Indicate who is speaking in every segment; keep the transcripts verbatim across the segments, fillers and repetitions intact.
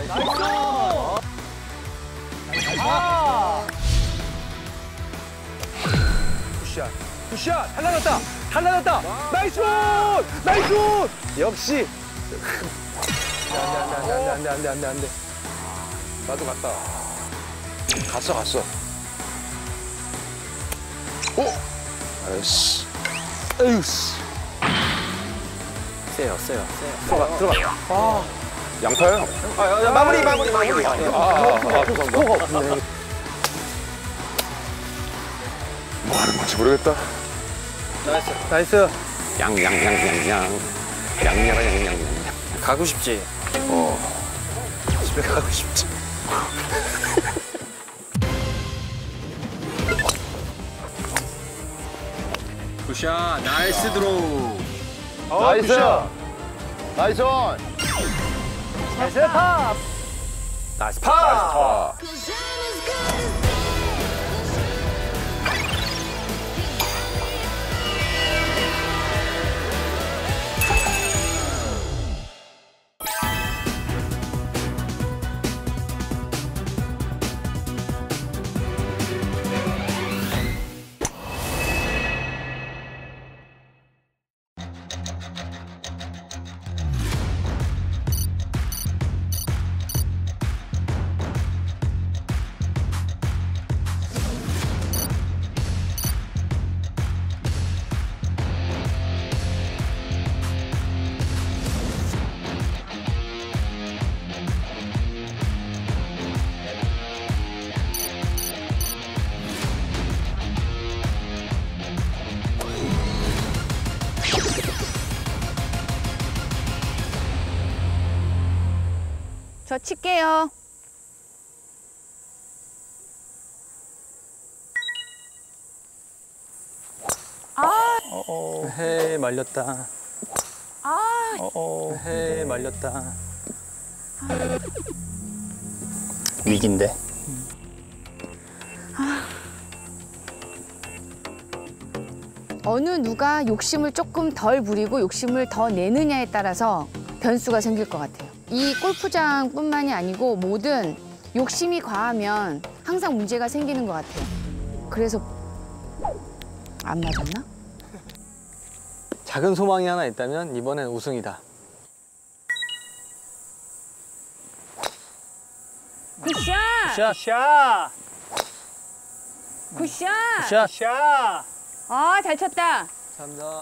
Speaker 1: 아! 굿샷. 굿샷. 달라졌다. 달라졌다. 나이스 온! 나이스 온! 역시. 안돼 안돼 안돼 안돼 안돼 안돼. 나도 갔다. 갔어 갔어. 오! 아이씨. 에이씨.
Speaker 2: 세요, 세요, 세요.
Speaker 1: 들어가, 들어가. 아. 양파요?
Speaker 2: 아, 야, 야, 마무리, 마무리, 마무리.
Speaker 1: 아, 아, 아, 죄송합니다.
Speaker 3: 뭐하는 건지 모르겠다.
Speaker 1: 나이스. 나이스.
Speaker 3: 양, 양, 양, 양, 양. 양야라, 양, 양, 양.
Speaker 2: 가고 싶지?
Speaker 3: 어.
Speaker 2: 집에 가고 싶지? 굿샷, 나이스 드로우.
Speaker 1: 어,
Speaker 3: 나이스.
Speaker 1: 굿샷.
Speaker 3: 나이스 온.
Speaker 1: 나이스 팝.
Speaker 2: 나이스 파!
Speaker 3: 아.
Speaker 4: 저 칠게요. 아,
Speaker 1: 어어. 헤 말렸다.
Speaker 4: 아,
Speaker 1: 어어. 헤 말렸다.
Speaker 2: 위기인데.
Speaker 4: 어느 누가 욕심을 조금 덜 부리고 욕심을 더 내느냐에 따라서 변수가 생길 것 같아요. 이 골프장뿐만이 아니고 모든 욕심이 과하면 항상 문제가 생기는 것 같아요. 그래서 안 맞았나?
Speaker 1: 작은 소망이 하나 있다면 이번엔 우승이다.
Speaker 4: 굿샷!
Speaker 1: 샷. 샷.
Speaker 4: 굿샷!
Speaker 1: 샷. 샷.
Speaker 4: 아, 잘 쳤다.
Speaker 1: 감사합니다.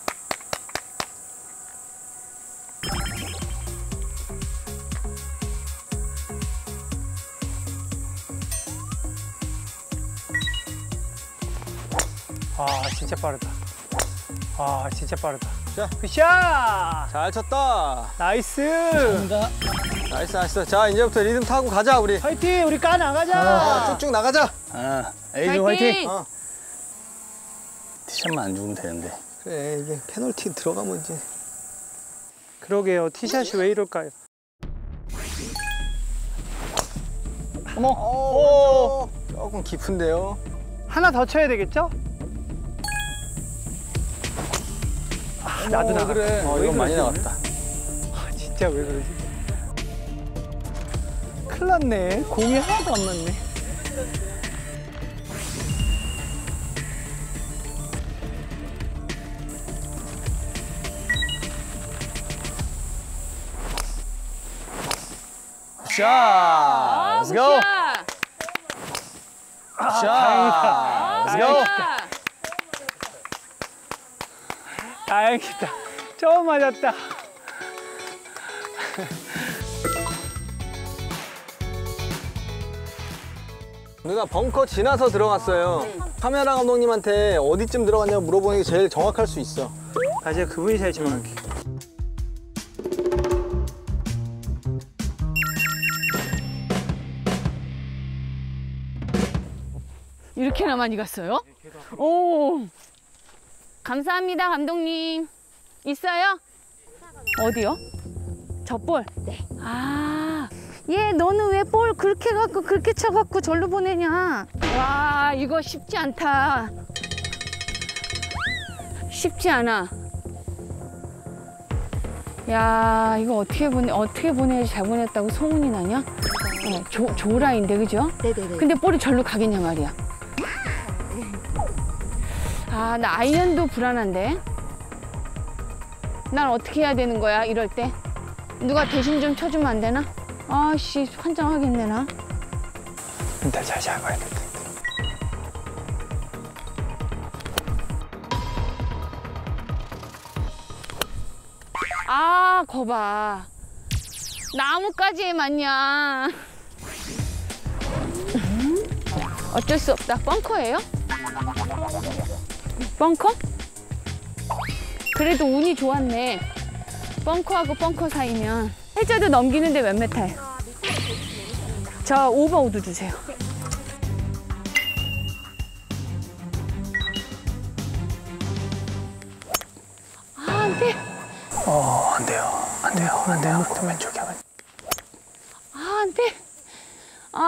Speaker 1: 아, 진짜 빠르다. 아, 진짜 빠르다. 자, 굿샷! 잘 쳤다. 나이스. 감사합니다. 나이스, 나이스. 자, 이제부터 리듬 타고 가자, 우리. 화이팅! 우리 까 나가자. 아, 쭉쭉 나가자.
Speaker 2: 아, 에이즈 화이팅!
Speaker 1: 어.
Speaker 2: 티샷만 안 죽으면 되는데.
Speaker 1: 그래, 이게 페널티 들어가면 이제. 그러게요. 티샷이 왜 이럴까요? 어머, 오, 조금 깊은데요. 하나 더 쳐야 되겠죠? 아, 나도 나가.
Speaker 2: 그래.
Speaker 1: 어,
Speaker 2: 왜
Speaker 1: 이건 많이
Speaker 2: 그러지?
Speaker 1: 나왔다. 아, 진짜 왜 그러지? 큰일 났네. 공이 하나도 안 맞네. 샷!
Speaker 4: 아,
Speaker 1: Let's go!
Speaker 4: 굿샷!
Speaker 1: 샷!
Speaker 4: 아,
Speaker 1: Let's go!
Speaker 4: 굿샷!
Speaker 1: 다행이다. 처음 맞았다. 누나 벙커 지나서 들어갔어요. 카메라 감독님한테 어디쯤 들어갔냐고 물어보는 게 제일 정확할 수 있어. 맞아요. 그분이 제일 정확해.
Speaker 4: 이렇게나 많이 갔어요? 오, 감사합니다, 감독님. 있어요? 어디요? 저 볼? 네. 아, 얘 너는 왜 볼 그렇게 갖고 그렇게 쳐갖고 절로 보내냐? 와, 이거 쉽지 않다. 쉽지 않아. 야, 이거 어떻게 보내, 어떻게 보내야지 잘 보냈다고 소문이 나냐? 어, 조, 조라인데, 그죠?
Speaker 5: 네네네.
Speaker 4: 근데 볼이 절로 가겠냐 말이야. 아, 나 아이언도 불안한데? 난 어떻게 해야 되는 거야, 이럴 때? 누가 대신 좀 쳐주면 안 되나? 아씨, 환장하겠네, 나.
Speaker 1: 일단 잘 잡아야겠다.
Speaker 4: 아, 거봐. 나무까지 맞냐. 어쩔 수 없다. 벙커예요? 벙커? 그래도 운이 좋았네. 벙커하고 벙커 사이면. 해저드 넘기는데 몇 메타예요? 저 오버 우드 주세요. 아, 안 돼.
Speaker 1: 어, 안 돼요. 안 돼요. 안 돼요. 또 왼쪽에 하면.
Speaker 4: 아, 안 돼. 아.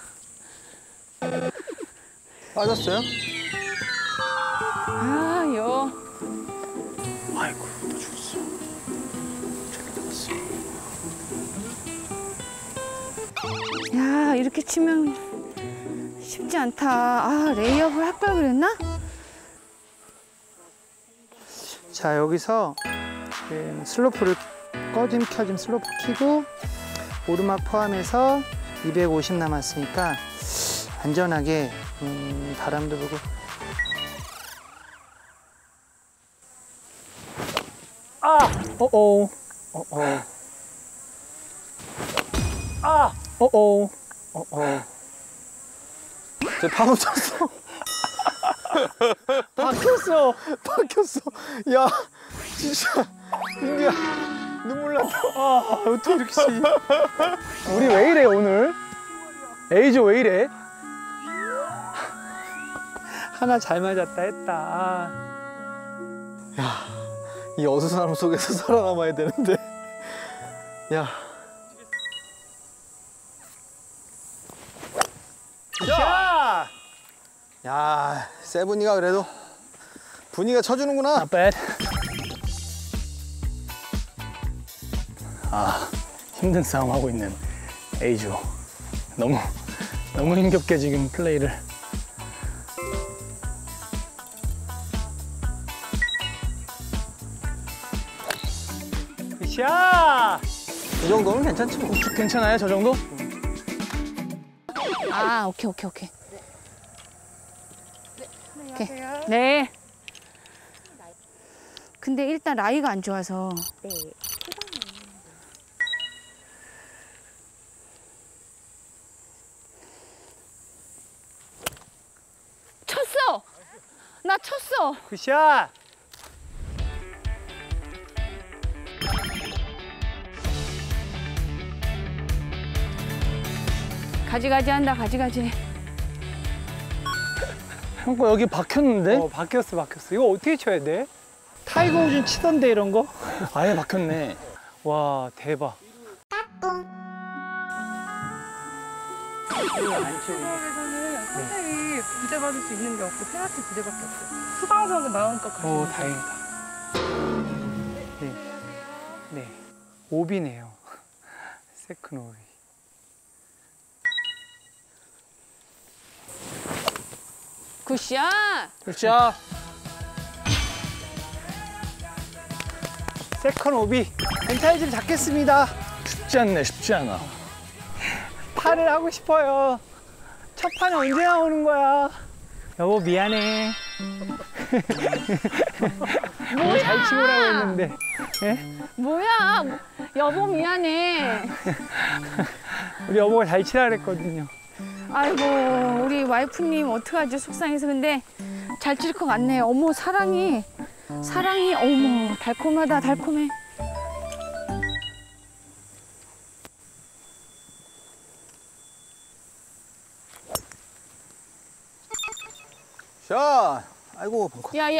Speaker 1: 빠졌어요?
Speaker 4: 아, 요.
Speaker 1: 아이고, 또 죽었어. 저기 나갔어.
Speaker 4: 야, 이렇게 치면 쉽지 않다. 아, 레이업을 할 걸 그랬나?
Speaker 1: 자, 여기서 지금 슬로프를 꺼짐 켜짐 슬로프 키고 오르막 포함해서 이백오십 남았으니까 안전하게 음, 바람도 불고. 아! 어어. 어어. 아! 어어. 어어. 저 파묻혔어. 박혔어. 박혔어. 야, 진짜. 민규야, 눈물 났다. 아, 어떻게 이렇게 씨. 우리 왜 이래, 오늘? 에이즈 왜 이래? 하나 잘 맞았다 했다. 야, 이 어수선함 속에서 살아남아야 되는데. 야. 야! 야, 세븐이가 그래도 분위기가 쳐주는구나.
Speaker 2: Not bad. 아, 힘든 싸움 하고 있는 에이조. 너무 너무 힘겹게 지금 플레이를.
Speaker 1: 샷! 이 정도면 괜찮지 뭐.
Speaker 2: 괜찮아요, 저 정도?
Speaker 4: 아, 오케이, 오케이, 오케이. 오케이. 네. 근데 일단 라이가 안 좋아서.
Speaker 5: 네.
Speaker 4: 쳤어! 나 쳤어!
Speaker 1: 굿샷!
Speaker 4: 가지가지 한다, 가지가지.
Speaker 2: 형 거 여기 박혔는데?
Speaker 1: 어, 바뀌었어, 바뀌었어. 이거 어떻게 쳐야 돼? 타이거 우즈 치던데, 이런 거?
Speaker 2: 아예 박혔네.
Speaker 1: 와, 대박.
Speaker 6: 수강에서는 선생이 부재받을 수 있는 게 없고 페널티 부재밖에 없어요. 수강석은 마음껏 가시면
Speaker 1: 오,
Speaker 6: 돼요.
Speaker 1: 다행이다. 네. 네. 오비네요. 세컨 오비.
Speaker 4: 굿샷!
Speaker 2: 굿샷.
Speaker 1: 세컨 오비. 멘탈 좀 잡겠습니다.
Speaker 2: 쉽지 않네, 쉽지 않아.
Speaker 1: 팔을 하고 싶어요. 첫 판이 언제 나오는 거야? 여보, 미안해. 뭐야? 잘 치고라고 했는데. 예?
Speaker 4: 뭐야? 여보 미안해.
Speaker 1: 우리 여보가 잘 치라 그랬거든요.
Speaker 4: 아이고, 우리 와이프님 어떡하죠? 속상해서. 근데 잘 칠 것 같네. 어머, 사랑이. 사랑이, 어머, 달콤하다, 달콤해.
Speaker 1: 샷! 아이고, 벙커.
Speaker 4: 야, 야.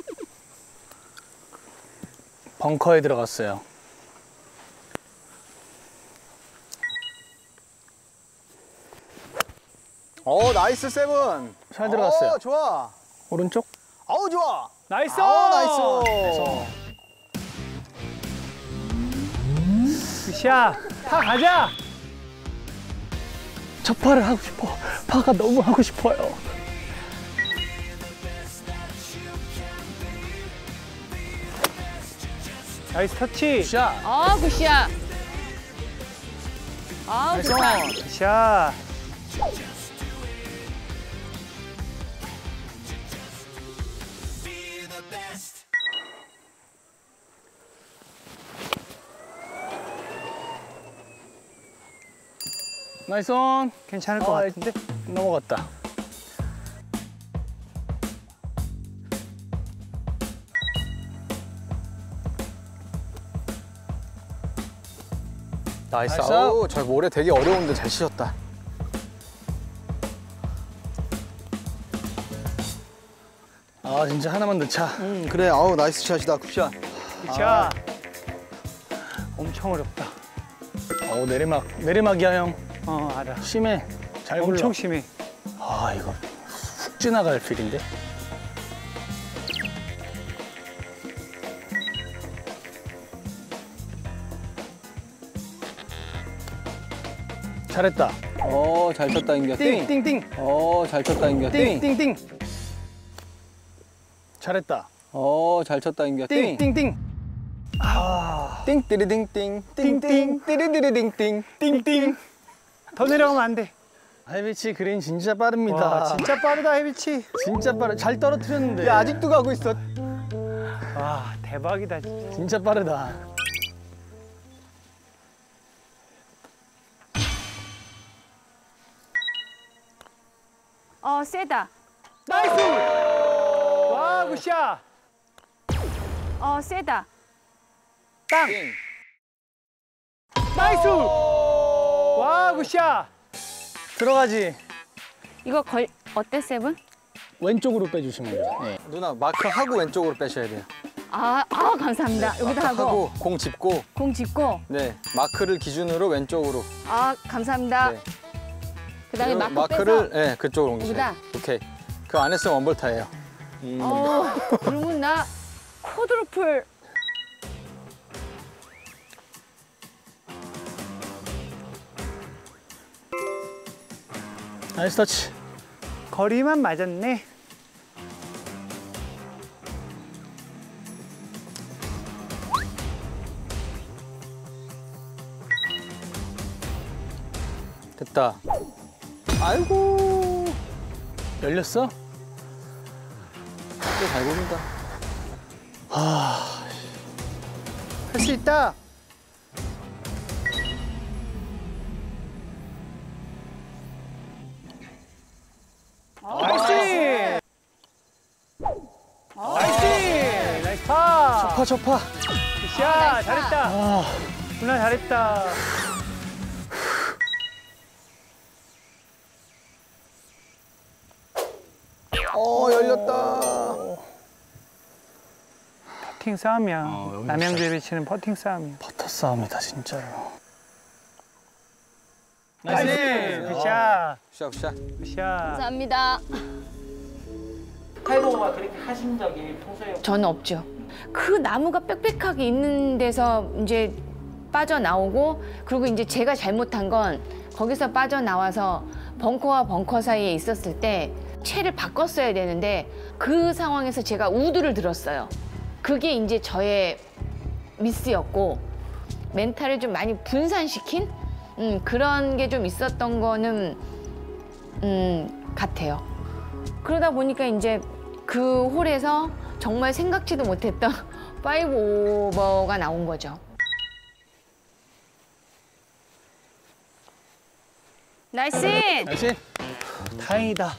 Speaker 2: 벙커에 들어갔어요.
Speaker 1: 어, 나이스 세븐.
Speaker 2: 잘 들어갔어요.
Speaker 1: 어, 좋아.
Speaker 2: 오른쪽?
Speaker 1: 아우, 좋아. 나이스!
Speaker 2: 아,
Speaker 1: 나이스!
Speaker 2: 그래서
Speaker 1: 굿샷. 파 가자.
Speaker 2: 저 파를 하고 싶어. 파가 너무 하고 싶어요.
Speaker 1: 나이스 터치.
Speaker 2: 굿샷.
Speaker 4: 아, 굿샷. 아, 좋다.
Speaker 1: 굿샷.
Speaker 2: 나이스 온.
Speaker 1: 괜찮을 것
Speaker 2: 어,
Speaker 1: 같은데?
Speaker 2: 넘어갔다.
Speaker 1: 나이스.
Speaker 2: 나이스.
Speaker 1: 아우, 저 모래 되게 어려운데 잘 치셨다.
Speaker 2: 아 진짜 하나만 넣자.
Speaker 1: 음, 그래. 아우, 나이스 샷이다. 굿샷. 굿샷. 엄청 어렵다.
Speaker 2: 어 내리막 내리막이야 형.
Speaker 1: 어, 알아.
Speaker 2: 심해. 잘 굴러.
Speaker 1: 엄청 심해.
Speaker 2: 아 이거 훅 지나갈 필인데. 잘했다.
Speaker 1: 어, 잘 쳤다, 인겨.
Speaker 2: 띵띵띵.
Speaker 1: 어, 잘 쳤다, 인겨.
Speaker 2: 띵띵띵. 잘했다.
Speaker 1: 어, 잘 쳤다, 인겨.
Speaker 2: 띵띵띵.
Speaker 1: 띵 띠리딩띵 띵띵 띠리디리딩띵 띵띵. 더 내려가면 안 돼.
Speaker 2: 하이비치 그린 진짜 빠릅니다.
Speaker 1: 와, 진짜 빠르다, 해비치.
Speaker 2: 진짜 빠르. 잘 떨어뜨렸는데.
Speaker 1: 야, 아직도 가고 있어. 와, 대박이다, 진짜.
Speaker 2: 진짜 빠르다.
Speaker 4: 어, 세다.
Speaker 1: 나이스! 와, 굿샷!
Speaker 4: 어, 세다.
Speaker 1: 땅! 나이스! 와, 굿샷!
Speaker 2: 들어가지.
Speaker 4: 이거 걸, 어때, 세븐?
Speaker 2: 왼쪽으로 빼주시면 돼요. 네.
Speaker 1: 누나, 마크하고 왼쪽으로 빼셔야 돼요.
Speaker 4: 아, 아, 감사합니다. 여기다 하고,
Speaker 1: 하고, 공 짚고,
Speaker 4: 공 짚고.
Speaker 1: 네, 마크를 기준으로 왼쪽으로.
Speaker 4: 아, 감사합니다.
Speaker 1: 네.
Speaker 4: 그 다음에
Speaker 1: 그리고
Speaker 4: 마크
Speaker 1: 마크를,
Speaker 4: 빼서.
Speaker 1: 네, 그쪽으로 옮기세요.
Speaker 4: 여기다?
Speaker 1: 오케이. 그 안 했으면 원벌타예요. 음.
Speaker 4: 어, 그러면 나 쿼드루플.
Speaker 2: 나이스 터치.
Speaker 1: 거리만 맞았네. 됐다. 아이고.
Speaker 2: 열렸어?
Speaker 1: 꽤 잘 고른다.
Speaker 2: 아,
Speaker 1: 할 수 있다. 나이스! 나이스! 나이스 파!
Speaker 2: 접하 접하.
Speaker 1: 굿샷! 잘했다.
Speaker 2: 아,
Speaker 1: 누나 잘했다. 어, 열렸다. 퍼팅 싸움이야.
Speaker 2: 어, 여기
Speaker 1: 남양주에 치는 퍼팅 싸움이야.
Speaker 2: 퍼터 싸움이다 진짜로.
Speaker 1: 나이스! 굿샷!
Speaker 3: 샷, 샷.
Speaker 1: 굿샷!
Speaker 4: 감사합니다.
Speaker 5: 스카이보그가 그렇게 하신 적이 평소에
Speaker 4: 저는 없죠. 그 나무가 빽빽하게 있는 데서 이제 빠져나오고, 그리고 이제 제가 잘못한 건 거기서 빠져나와서 벙커와 벙커 사이에 있었을 때 채를 바꿨어야 되는데 그 상황에서 제가 우드를 들었어요. 그게 이제 저의 미스였고, 멘탈을 좀 많이 분산시킨 음, 그런 게 좀 있었던 거는 음, 같아요. 그러다 보니까 이제 그 홀에서 정말 생각지도 못했던 파이브 오버가 나온 거죠. 나이스!
Speaker 2: 나이스.
Speaker 1: 다행이다.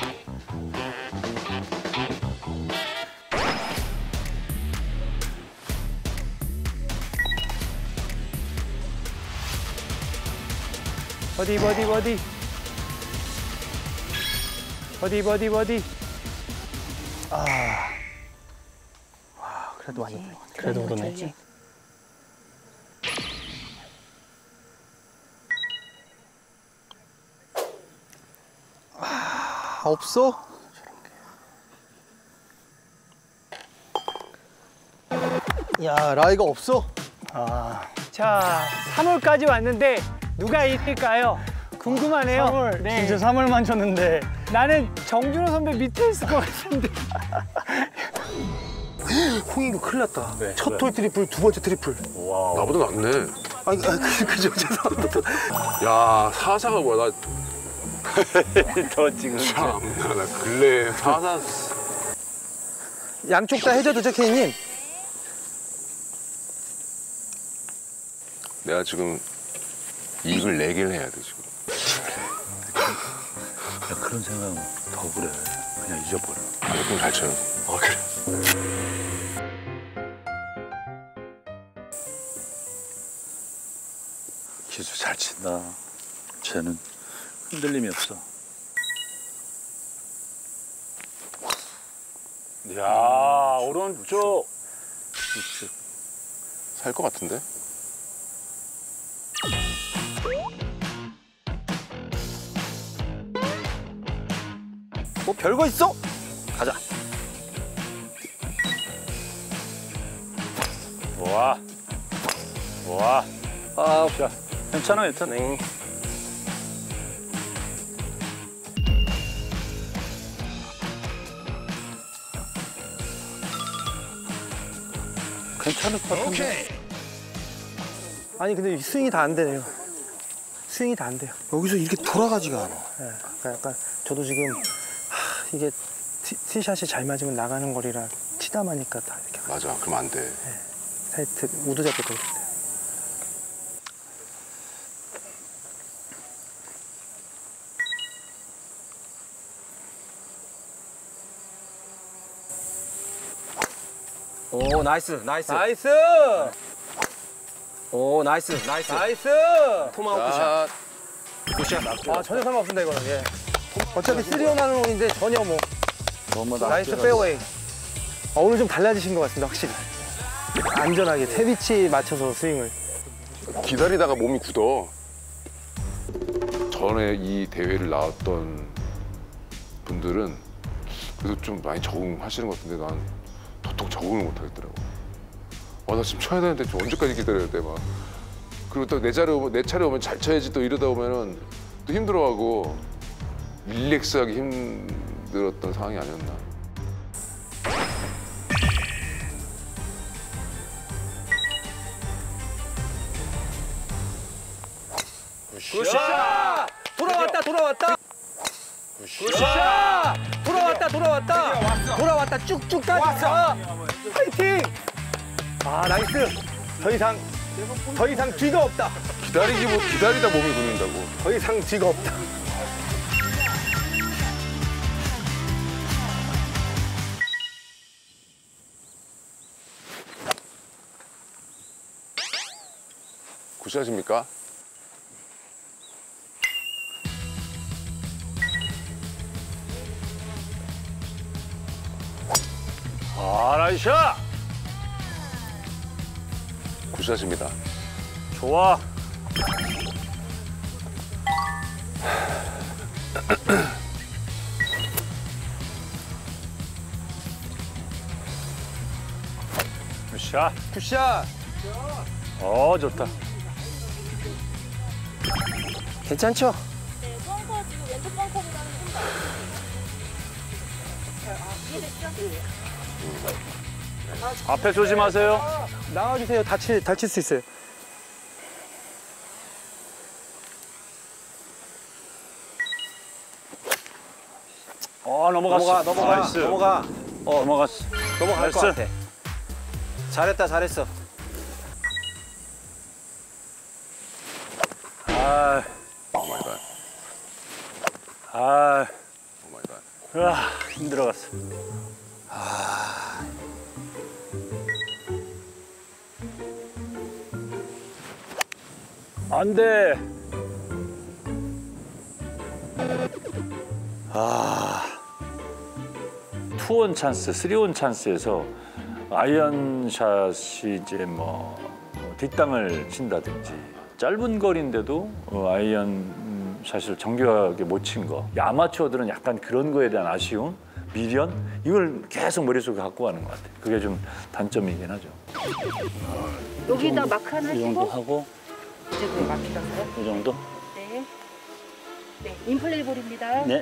Speaker 1: 버디 버디 버디 버디 버디 버디. 아, 와, 그래도 많이 들어가네.
Speaker 2: 그래도 그러네.
Speaker 4: 좋지.
Speaker 1: 아, 없어? 야, 라이가 없어.
Speaker 2: 아,
Speaker 1: 자, 삼월까지 왔는데 누가 이길까요? 궁금하네요.
Speaker 2: 삼월,
Speaker 1: 네.
Speaker 2: 진짜 삼월만 쳤는데.
Speaker 1: 나는 정준호 선배 밑에 있을 것 같은데.
Speaker 7: 홍인규 큰일 났다.
Speaker 2: 네,
Speaker 7: 첫
Speaker 2: 왜?
Speaker 7: 홀 트리플, 두 번째 트리플.
Speaker 3: 나보다 낫네.
Speaker 7: 아니, 아니 그, 그죠, 죄송합니다.
Speaker 3: 야, 사사가 뭐야? 나
Speaker 2: 더 지금.
Speaker 3: 참, 나 근래 사사.
Speaker 7: 양쪽 다 해줘도 죠 케이님?
Speaker 3: 내가 지금 이익을 네 개를 해야 돼 지금.
Speaker 8: 야, 그런 생각은 더 그래. 그냥 잊어버려.
Speaker 3: 아, 그럼 잘 쳐요.
Speaker 7: 아, 그래.
Speaker 8: 기수 잘 친다. 쟤는 흔들림이 없어.
Speaker 2: 야, 오른쪽.
Speaker 3: 살 것 같은데?
Speaker 7: 뭐 별거 있어? 가자.
Speaker 2: 와. 와.
Speaker 7: 아,
Speaker 2: 자, 괜찮아, 괜찮아.
Speaker 7: 네.
Speaker 2: 괜찮을 것 같은데.
Speaker 7: 아니 근데 스윙이 다 안 되네요. 스윙이 다 안 돼요. 여기서 이렇게 돌아가지가 않아. 네, 그러니까 약간 저도 지금 하, 이게 티, 티샷이 잘 맞으면 나가는 거리라 치다 마니까 다 이렇게
Speaker 3: 맞아. 그럼 안 돼.
Speaker 7: 사이트 우드 잡고 그럴 때.
Speaker 1: 오, 나이스, 나이스.
Speaker 7: 나이스.
Speaker 1: 오, 나이스, 나이스.
Speaker 7: 나이스. 토마호크 샷.
Speaker 3: 자,
Speaker 1: 굿샷.
Speaker 7: 아 전혀 상관없습니다 이거는. 예. 어차피 쓰리온 하는 홀인데 전혀 뭐.
Speaker 8: 너무
Speaker 7: 나이스 페어웨이. 아, 오늘 좀 달라지신 것 같습니다 확실히. 안전하게 태비치 맞춰서 스윙을.
Speaker 3: 기다리다가 몸이 굳어. 전에 이 대회를 나왔던 분들은 그래도 좀 많이 적응하시는 것 같은데 난 도통 적응을 못 하겠더라고. 아, 나 지금 쳐야 되는데 좀 언제까지 기다려야 돼, 막. 그리고 또 내 차례 오면, 내 차례 오면 잘 쳐야지 또 이러다 보면은 또 힘들어하고 릴렉스하기 힘들었던 상황이 아니었나.
Speaker 7: 굿샷! 돌아왔다 돌아왔다. 굿샷! 돌아왔다 돌아왔다. 돌아왔다 쭉쭉 갔어. 파이팅! 아 나이스. 더 이상 더 이상 뒤가 없다.
Speaker 3: 기다리기 뭐 기다리다 몸이 굳는다고.
Speaker 7: 더 이상 뒤가 없다.
Speaker 3: 굿샷입니까?
Speaker 2: 아, 나이스 샷!
Speaker 3: 굿샷입니다.
Speaker 2: 좋아. 굿샷.
Speaker 7: 굿샷.
Speaker 2: 어, 좋다.
Speaker 7: 괜찮죠?
Speaker 9: 네, 벙커 지금 왼쪽 벙커보다는 좀 더. 이해됐죠?
Speaker 2: 앞에 조심하세요.
Speaker 7: 나와주세요. 다칠 다칠 수 있어요.
Speaker 2: 어, 넘어갔어.
Speaker 1: 넘어가, 넘어가,
Speaker 2: 나이스.
Speaker 1: 넘어가.
Speaker 2: 어, 넘어갔어.
Speaker 1: 넘어갈 것
Speaker 2: 나이스.
Speaker 1: 같아. 잘했다, 잘했어.
Speaker 2: 아,
Speaker 3: 오 마이 갓.
Speaker 2: 아,
Speaker 3: 오 마이 갓.
Speaker 2: 으아, 힘들어갔어. 안 돼. 아, 투온 찬스, 쓰리온 찬스에서 아이언샷이 이제 뭐 뒷땅을 친다든지 짧은 거리인데도 어, 아이언 샷을 정교하게 못 친 거. 아마추어들은 약간 그런 거에 대한 아쉬움, 미련 이걸 계속 머릿속에 갖고 가는 것 같아요. 그게 좀 단점이긴 하죠.
Speaker 6: 여기다 마크 하나
Speaker 8: 이 정도
Speaker 6: 하시고
Speaker 8: 하고
Speaker 6: 이제 그 마크다고요?
Speaker 8: 이 정도.
Speaker 6: 네. 네, 인플레이 볼입니다.
Speaker 8: 네.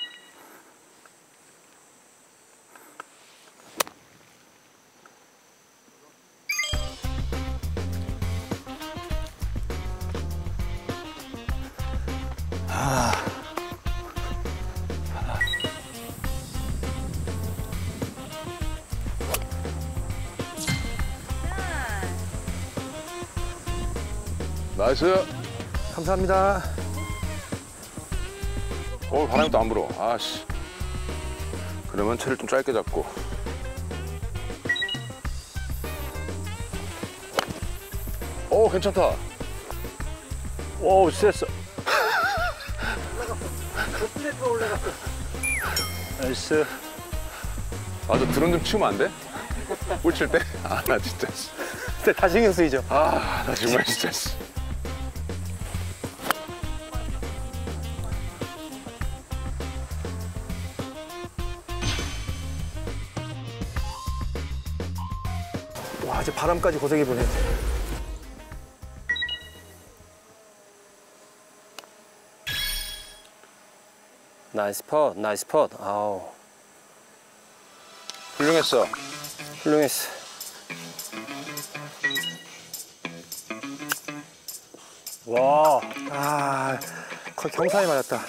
Speaker 3: 나이스.
Speaker 7: 감사합니다.
Speaker 3: 어, 바람이 또 안 불어. 아씨. 그러면 채를 좀 짧게 잡고. 오, 괜찮다.
Speaker 2: 오, 셌어. 나이스.
Speaker 3: 아, 저 드론 좀 치우면 안 돼? 볼 칠 때? 아, 나 진짜.
Speaker 7: 근데 다 신경 쓰이죠?
Speaker 3: 아, 나 정말 진짜.
Speaker 7: 와, 이제 바람까지 고생해 보네.
Speaker 1: 나이스 펫, 나이스 펫. 아우,
Speaker 3: 훌륭했어.
Speaker 1: 훌륭했어.
Speaker 2: 와.
Speaker 7: 아, 거의 경사에 맞았다.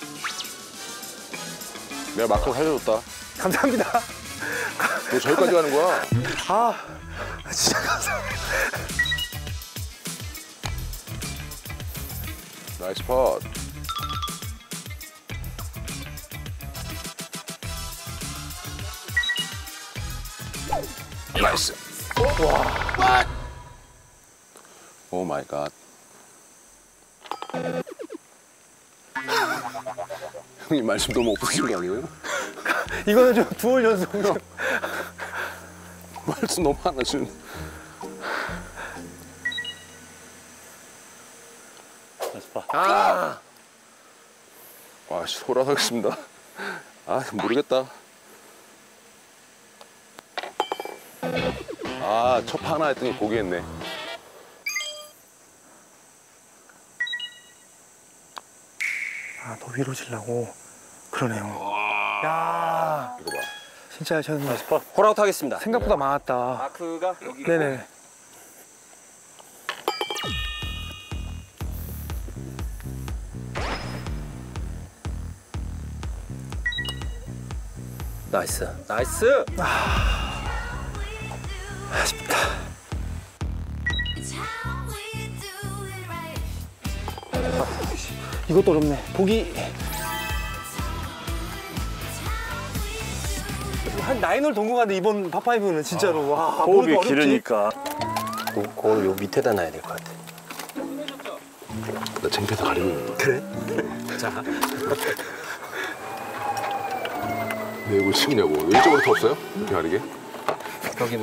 Speaker 3: 내가 마크를 살려줬다.
Speaker 7: 감사합니다.
Speaker 3: 너 저기까지 가는 거야?
Speaker 7: 아, 진짜 감사합니다.
Speaker 3: 나이스 팟. 나이스. 와. 오 마이 갓. 형님 말씀 너무 없으신 거 아니에요?
Speaker 7: 이거는 좀 두월 연속.
Speaker 3: 말씀 너무 안 하시는.
Speaker 2: 나이스 파.
Speaker 7: 아,
Speaker 3: 와, 씨, 돌아가겠습니다. 아, 모르겠다. 아, 첫 파 하나 했더니 고기했네.
Speaker 7: 아, 더 위로 질라고. 그러네요. 야,
Speaker 3: 이거 봐.
Speaker 7: 진짜 저는
Speaker 2: 나이스 파.
Speaker 1: 홀아웃 하겠습니다.
Speaker 7: 생각보다 많았다.
Speaker 1: 마크가 여기.
Speaker 7: 네네.
Speaker 1: 나이스, 나이스.
Speaker 7: 아쉽다. 이것도 어렵네. 보기 한 나인홀 동공한데 이번 파파이브는 진짜로 와,
Speaker 2: 호흡이
Speaker 7: 보기가 어렵지?
Speaker 2: 길으니까.
Speaker 1: 그걸 요 밑에다 놔야 될 것 같아.
Speaker 3: 나 창피해서 가리고 있는 거야.
Speaker 7: 그래?
Speaker 1: 자,
Speaker 3: 내 얼굴 치우냐고. 왼쪽으로 더 없어요? 이렇게 가리게?
Speaker 1: 여기는.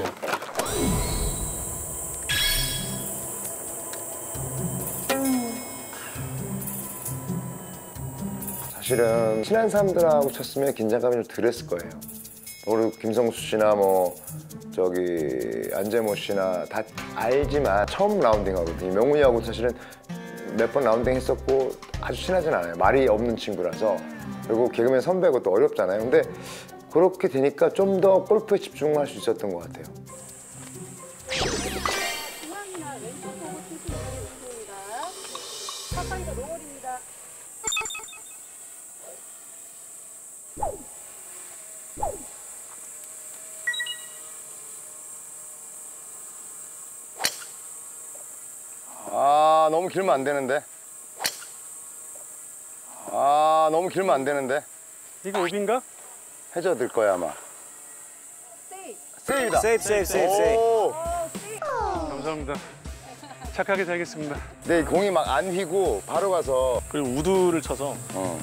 Speaker 10: 사실은 친한 사람들하고 쳤으면 긴장감이 좀 덜했을 거예요. 우리 김성수 씨나 뭐 저기 안재모 씨나 다 알지만 처음 라운딩하거든요. 명훈이하고 사실은 몇 번 라운딩 했었고 아주 친하진 않아요. 말이 없는 친구라서. 그리고 개그맨 선배고 또 어렵잖아요. 근데 그렇게 되니까 좀 더 골프에 집중할 수 있었던 것 같아요.
Speaker 9: 중앙이나 왼쪽 보고 치시는 게 좋습니다. 파파이가 노골입니다.
Speaker 10: 아, 너무 길면 안 되는데. 아, 너무 길면 안 되는데.
Speaker 7: 이거 오비인가?
Speaker 10: 해저들 거야 아마.
Speaker 9: 세이프.
Speaker 10: 세이브다.
Speaker 1: 세이프, 세이프, 세이프, 세이프.
Speaker 10: 오.
Speaker 7: 감사합니다. 착하게 살겠습니다.
Speaker 10: 네, 공이 막 안 휘고 바로 가서.
Speaker 7: 그리고 우드를 쳐서.
Speaker 10: 어.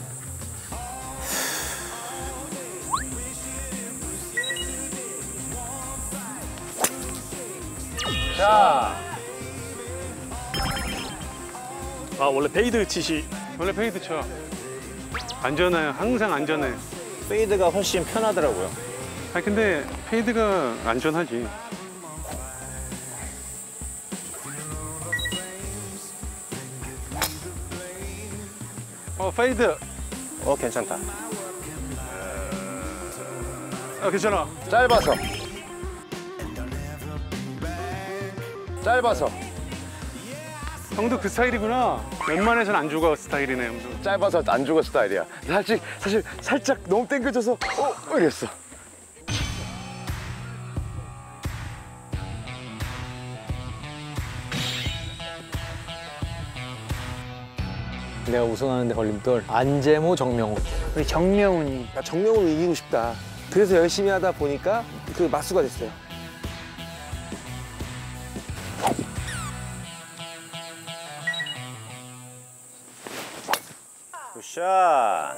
Speaker 7: 자. 아, 원래 페이드 치시. 원래 페이드 쳐. 안전해요. 항상 안전해.
Speaker 1: 페이드가 훨씬 편하더라고요.
Speaker 7: 아, 근데 페이드가 안전하지.
Speaker 1: 어, 페이드.
Speaker 7: 어, 괜찮다.
Speaker 1: 아, 괜찮아.
Speaker 10: 짧아서. 짧아서.
Speaker 1: 형도 그 스타일이구나. 웬만해선 안 죽어 스타일이네, 형도.
Speaker 10: 짧아서 안 죽어 스타일이야. 사실 사실 살짝 너무 땡겨져서 어 이랬어.
Speaker 7: 내가 우승하는데 걸림돌 안재모, 정명훈.
Speaker 1: 우리 정명훈이.
Speaker 7: 나 정명훈을 이기고 싶다. 그래서 열심히 하다 보니까 그 맞수가 됐어요.
Speaker 1: 굿샷.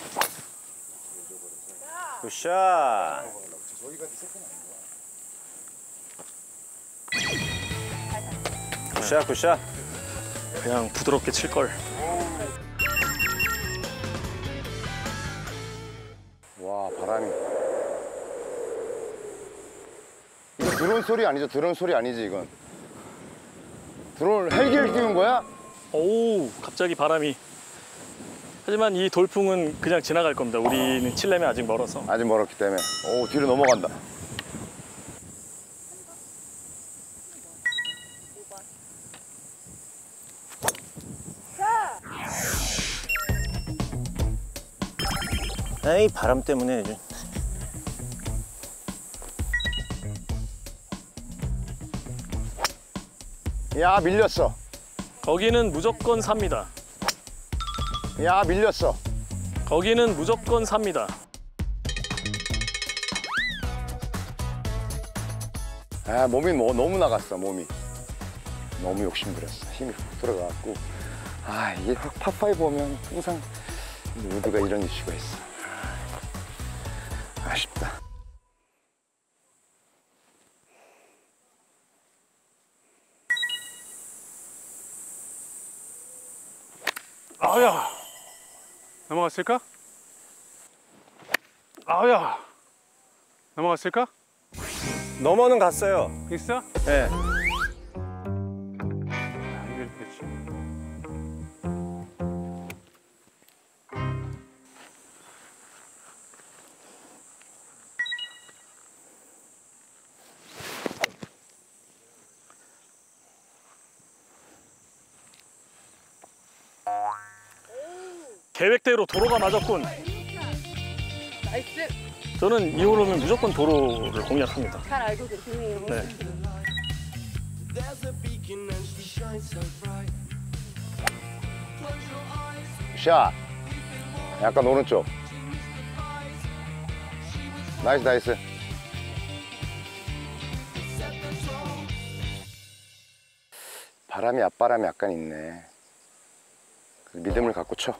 Speaker 1: 굿샷. 굿샷, 굿샷.
Speaker 11: 그냥 부드럽게 칠 걸.
Speaker 10: 와 바람이. 이거 드론 소리 아니죠? 드론 소리 아니지 이건. 드론 헬기를 띄운 거야?
Speaker 11: 오, 갑자기 바람이. 하지만 이 돌풍은 그냥 지나갈 겁니다. 우리는 칠려면 아직 멀어서.
Speaker 10: 아직 멀었기 때문에. 오 뒤로 넘어간다.
Speaker 7: 에이 바람 때문에 요즘.
Speaker 10: 야 밀렸어.
Speaker 11: 거기는 무조건 삽니다.
Speaker 10: 야 밀렸어.
Speaker 11: 거기는 무조건 삽니다.
Speaker 10: 아 몸이 뭐, 너무 나갔어 몸이. 너무 욕심부렸어. 힘이 훅 들어가갖고. 아 이게 팝파이브 보면 항상 모두가 이런 이슈가 있어. 아쉽다.
Speaker 1: 아야. 넘어갔을까? 아야. 넘어갔을까?
Speaker 7: 넘어는 갔어요.
Speaker 1: 있어?
Speaker 7: 네.
Speaker 1: 연결됐지.
Speaker 11: 계획대로 도로가 맞았군.
Speaker 6: 나이스.
Speaker 11: 저는 이 홀로는 무조건 도로를 공략합니다.
Speaker 6: 잘 알고 계시네요.
Speaker 11: 네.
Speaker 10: 샷. 약간 오른쪽. 나이스 나이스. 바람이 앞바람이 약간 있네. 믿음을 갖고 쳐.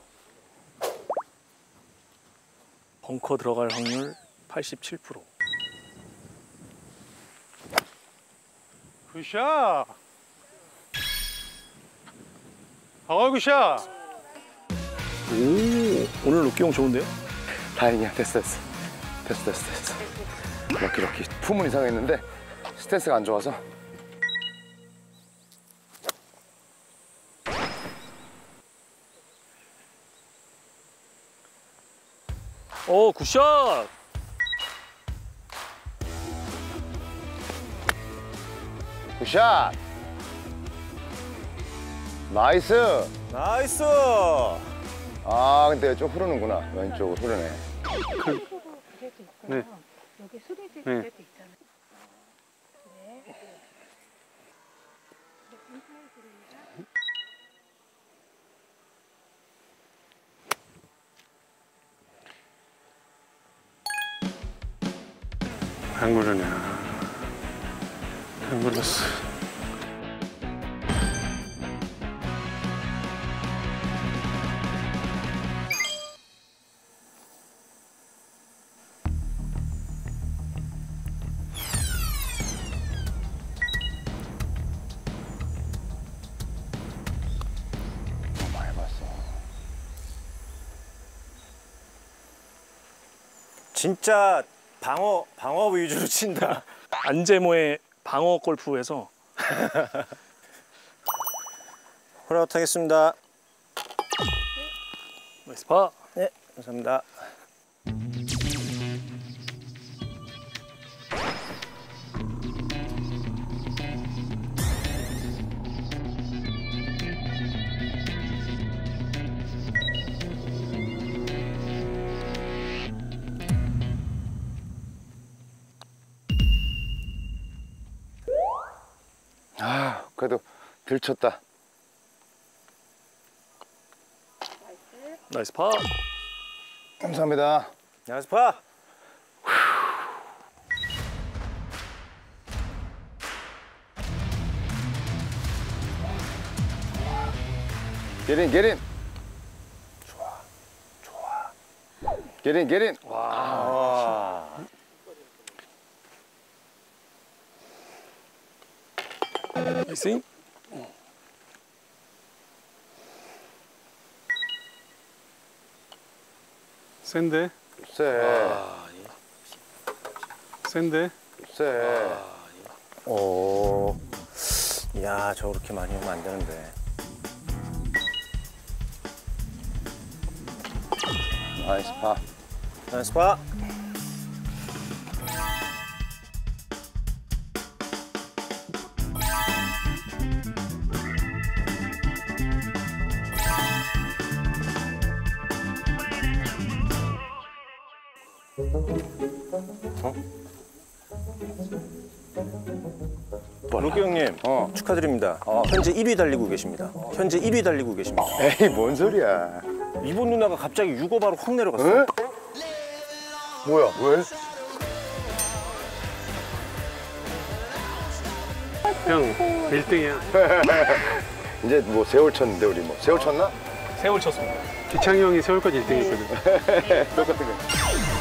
Speaker 11: 벙커 들어갈 확률 팔십칠 퍼센트.
Speaker 1: 굿샷. 어, 굿샷.
Speaker 11: 오, 오늘 럭키형 좋은데요?
Speaker 10: 다행이야. 됐어 됐어. 됐어 됐어 됐어. 럭키 럭키. 품은 이상했는데 스탠스가 안 좋아서.
Speaker 11: 오, 굿샷!
Speaker 10: 굿샷! 나이스!
Speaker 7: 나이스!
Speaker 10: 아, 근데 좀 흐르는구나. 왼쪽으로 흐르네.
Speaker 1: 네.
Speaker 6: 여기 수리 될
Speaker 1: 네.
Speaker 6: 때도 있잖아요. 네.
Speaker 1: 안 굴르네. 안 굴렀어.
Speaker 10: 많이 봤어.
Speaker 7: 진짜 방어 방어 위주로 친다.
Speaker 11: 안재모의 방어 골프에서
Speaker 7: 홀아웃 하겠습니다.
Speaker 11: 나이스 파.
Speaker 7: 네, 감사합니다.
Speaker 10: 아, 그래도 들쳤다.
Speaker 11: 나이스 파.
Speaker 10: 감사합니다.
Speaker 7: 나이스 파.
Speaker 10: 게린, 게린. 좋아, 좋아. 게린, 게린. 와.
Speaker 11: 나이스.
Speaker 12: 센데?
Speaker 10: 쎄.
Speaker 12: 센데?
Speaker 10: 쎄.
Speaker 7: 오. 이야, 저렇게 많이 오면 안 되는데.
Speaker 10: 나이스 파.
Speaker 7: 나이스 파. 로키 형님,
Speaker 10: 어.
Speaker 7: 축하드립니다. 현재 일 위 달리고 계십니다. 현재 일 위 달리고 계십니다.
Speaker 10: 에이, 뭔 소리야.
Speaker 7: 이번 누나가 갑자기 육 오버로 확 내려갔어.
Speaker 10: 에? 뭐야, 왜?
Speaker 12: 형, 일 등이야.
Speaker 10: 이제 뭐 세월 쳤는데, 우리 뭐. 세월 쳤나?
Speaker 11: 세월 쳤습니다.
Speaker 12: 기창이 형이 세월까지 일 등했거든.
Speaker 10: 똑같은 거.